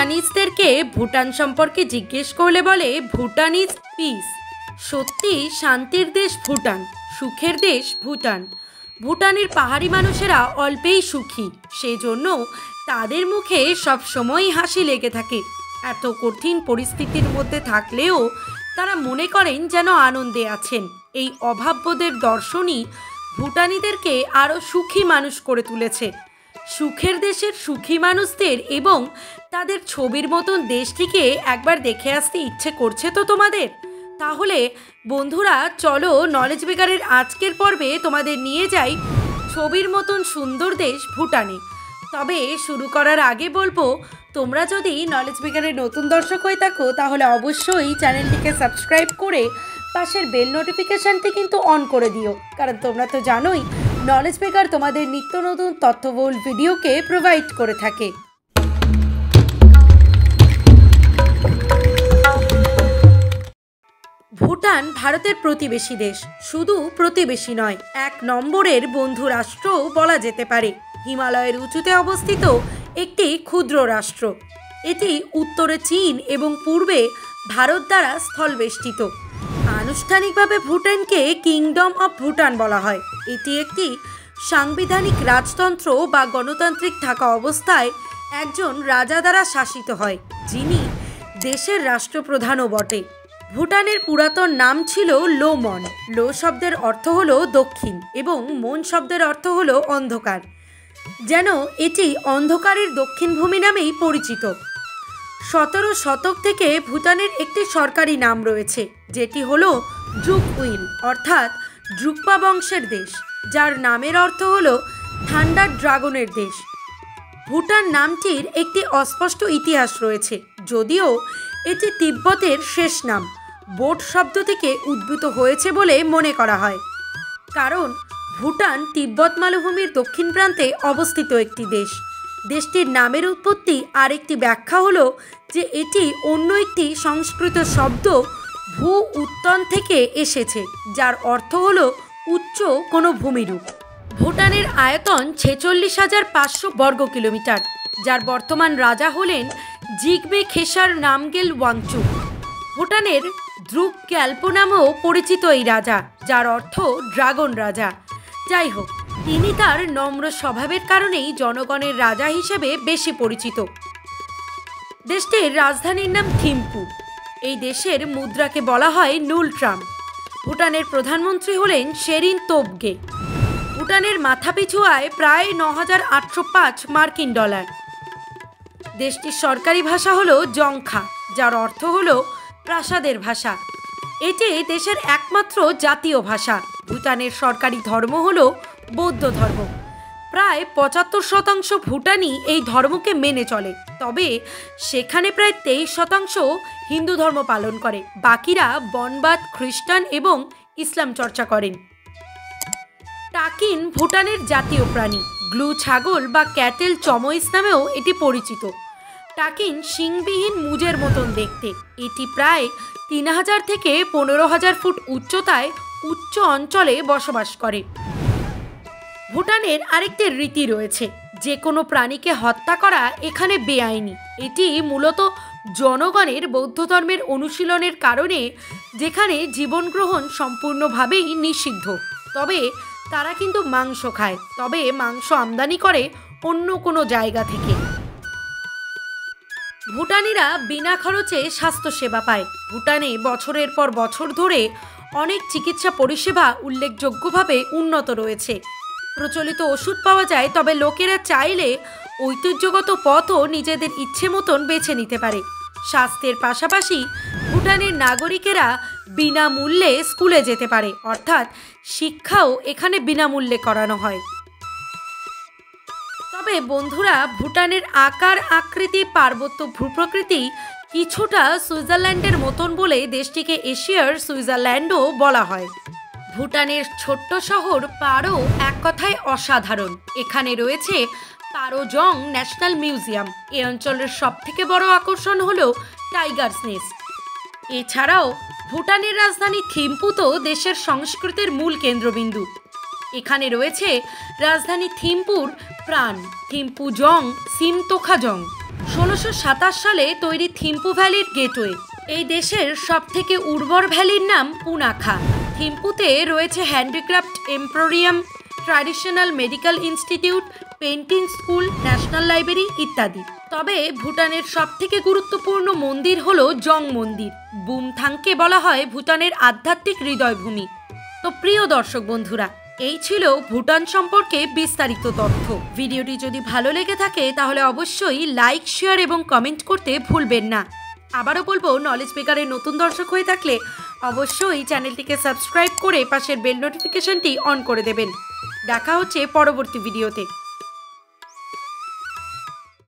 ভুটানিজদেরকে ভুটান সম্পর্কে জিজ্ঞেস করলে বলে ভুটানিজ পিস। সত্যি শান্তির দেশ ভুটান, সুখের দেশ ভুটান। ভুটানের পাহাড়ি মানুষেরা অল্পেই সুখী, সেজন্য তাদের মুখে সবসময় হাসি লেগে থাকে। এত কঠিন পরিস্থিতির মধ্যে থাকলেও তারা মনে করেন যেন আনন্দে আছেন। এই অভাববোধের দর্শনই ভুটানিদেরকে আরও সুখী মানুষ করে তুলেছে। সুখের দেশের সুখী মানুষদের এবং তাদের ছবির মতন দেশটিকে একবার দেখে আসতে ইচ্ছে করছে তো তোমাদের? তাহলে বন্ধুরা চলো নলেজ বেগারের আজকের পর্বে তোমাদের নিয়ে যাই ছবির মতন সুন্দর দেশ ভুটানে। তবে শুরু করার আগে বলবো, তোমরা যদি নলেজ বেগারের নতুন দর্শক হয়ে থাকো তাহলে অবশ্যই চ্যানেলটিকে সাবস্ক্রাইব করে পাশের বেল নোটিফিকেশানটি কিন্তু অন করে দিও, কারণ তোমরা তো জানোই নলেজ বেগার তোমাদের নিত্য নতুন তথ্যবহুল ভিডিওকে প্রোভাইড করে থাকে। ভুটান ভারতের প্রতিবেশী দেশ। শুধু প্রতিবেশী নয়, 1 নম্বরের বন্ধু রাষ্ট্রও বলা যেতে পারে। হিমালয়ের উঁচুতে অবস্থিত একটি ক্ষুদ্র রাষ্ট্র। এটি উত্তরে চীন এবং পূর্বে ভারত দ্বারা স্থলবেষ্টিত। আনুষ্ঠানিকভাবে ভুটানকে কিংডম অফ ভুটান বলা হয়। এটি একটি সাংবিধানিক রাজতন্ত্র বা গণতান্ত্রিক থাকা অবস্থায় একজন রাজা দ্বারা শাসিত হয়, যিনি দেশের রাষ্ট্রপ্রধানও বটে। ভুটানের পুরাতন নাম ছিল লো মন। লো শব্দের অর্থ হলো দক্ষিণ এবং মন শব্দের অর্থ হলো অন্ধকার, যেন এটি অন্ধকারের দক্ষিণ ভূমি নামেই পরিচিত। 17 শতক থেকে ভুটানের একটি সরকারি নাম রয়েছে, যেটি হলো দ্রুকউইন, অর্থাৎ দ্রুকপা বংশের দেশ, যার নামের অর্থ হলো থান্ডার ড্রাগনের দেশ। ভুটান নামটির একটি অস্পষ্ট ইতিহাস রয়েছে, যদিও এটি তিব্বতের শেষ নাম বোট শব্দ থেকে উদ্ভূত হয়েছে বলে মনে করা হয়, কারণ ভুটান তিব্বত মালভূমির দক্ষিণ প্রান্তে অবস্থিত একটি দেশ। দেশটির নামের উৎপত্তি আর একটি ব্যাখ্যা হলো যে এটি অন্য একটি সংস্কৃত শব্দ ভূ উত্তন থেকে এসেছে, যার অর্থ হলো উচ্চ কোনো ভূমিরূপ। ভুটানের আয়তন 46,500 বর্গ কিলোমিটার, যার বর্তমান রাজা হলেন জিগবে খেসার নামগেল ওয়াংচুক। ভুটানের দ্রুক গ্যাল্পো নামেও পরিচিত এই রাজা, যার অর্থ ড্রাগন রাজা। যাই হোক, তিনি তার নম্র স্বভাবের কারণেই জনগণের রাজা হিসেবে বেশি পরিচিত। দেশটির রাজধানীর নাম থিম্পু। এই দেশের মুদ্রাকে বলা হয় নুলট্রাম। ভুটানের প্রধানমন্ত্রী হলেন শেরিন তোবগে। ভুটানের মাথাপিছু আয় প্রায় 9,805 মার্কিন ডলার। দেশটির সরকারি ভাষা হলো জংখা, যার অর্থ হলো প্রাসাদের ভাষা। এটি দেশের একমাত্র জাতীয় ভাষা। ভুটানের সরকারি ধর্ম হলো বৌদ্ধ ধর্ম। প্রায় 75% ভুটানি এই ধর্মকে মেনে চলে, তবে সেখানে প্রায় 23% হিন্দু ধর্ম পালন করে। বাকিরা বনবাদ, খ্রিস্টান এবং ইসলাম চর্চা করেন। টাকিন ভুটানের জাতীয় প্রাণী। গ্লু ছাগল বা ক্যাটেল চমইস নামেও এটি পরিচিত। টাকিন শিংবিহীন মুজের মতন দেখতে। এটি প্রায় 3,000 থেকে 15,000 ফুট উচ্চতায় উচ্চ অঞ্চলে বসবাস করে। ভুটানের আরেকটি রীতি রয়েছে, যে কোনো প্রাণীকে হত্যা করা এখানে বেআইনি। এটি মূলত জনগণের বৌদ্ধ ধর্মের অনুশীলনের কারণে, যেখানে জীবন গ্রহণ সম্পূর্ণভাবেই নিষিদ্ধ। তবে তারা কিন্তু মাংস খায়, তবে মাংস আমদানি করে অন্য কোনো জায়গা থেকে। ভুটানিরা বিনা খরচে স্বাস্থ্যসেবা পায়। ভুটানে বছরের পর বছর ধরে অনেক চিকিৎসা পরিষেবা উল্লেখযোগ্যভাবে উন্নত রয়েছে। প্রচলিত ওষুধ পাওয়া যায়, তবে লোকেরা চাইলে ঐতিহ্যগত পথও নিজেদের ইচ্ছে মতন বেছে নিতে পারে। স্বাস্থ্যের পাশাপাশি ভুটানের নাগরিকেরা বিনামূল্যে স্কুলে যেতে পারে, অর্থাৎ শিক্ষাও এখানে বিনামূল্যে করানো হয়। তবে বন্ধুরা, ভুটানের আকার আকৃতি, পার্বত্য ভূপ্রকৃতি কিছুটা সুইজারল্যান্ডের মতন বলে দেশটিকে এশিয়ার সুইজারল্যান্ডও বলা হয়। ভুটানের ছোট্ট শহর পারো এক কথায় অসাধারণ। এখানে রয়েছে পারো জং ন্যাশনাল মিউজিয়াম। এই অঞ্চলের সবথেকে বড় আকর্ষণ হলো টাইগার্স নেস্ট। এছাড়াও ভুটানের রাজধানী থিম্পু তো দেশের সংস্কৃতির মূল কেন্দ্রবিন্দু। এখানে রয়েছে রাজধানী থিম্পুর প্রাণ থিম্পু জং সিমতোখা জং। 1627 সালে তৈরি থিম্পু ভ্যালির গেটওয়ে। এই দেশের সবথেকে উর্বর ভ্যালির নাম পুনাখা। থিম্পুতে রয়েছে handicraft emporium, traditional medical institute, painting school, national library ইত্যাদি। তবে ভুটানের সবথেকে গুরুত্বপূর্ণ মন্দির হলো জং মন্দির। বুমথাংকে বলা হয় ভুটানের আধ্যাত্মিক হৃদয়ভূমি। তো প্রিয় দর্শক বন্ধুরা, এই ছিল ভুটান সম্পর্কে বিস্তারিত তথ্য। ভিডিওটি যদি ভালো লেগে থাকে তাহলে অবশ্যই লাইক, শেয়ার এবং কমেন্ট করতে ভুলবেন না। আবারও বলবো, নলেজ বেকারের নতুন দর্শক হয়ে থাকলে অবশ্যই চ্যানেলটিকে সাবস্ক্রাইব করে পাশের বেল নোটিফিকেশনটি অন করে দেবেন। দেখা হচ্ছে পরবর্তী ভিডিওতে।